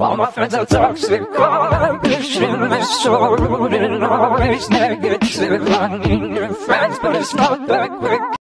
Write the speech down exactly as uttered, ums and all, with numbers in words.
All my friends are toxic, all ambition is so rude and always negative. Running your friends, but it's not that quick.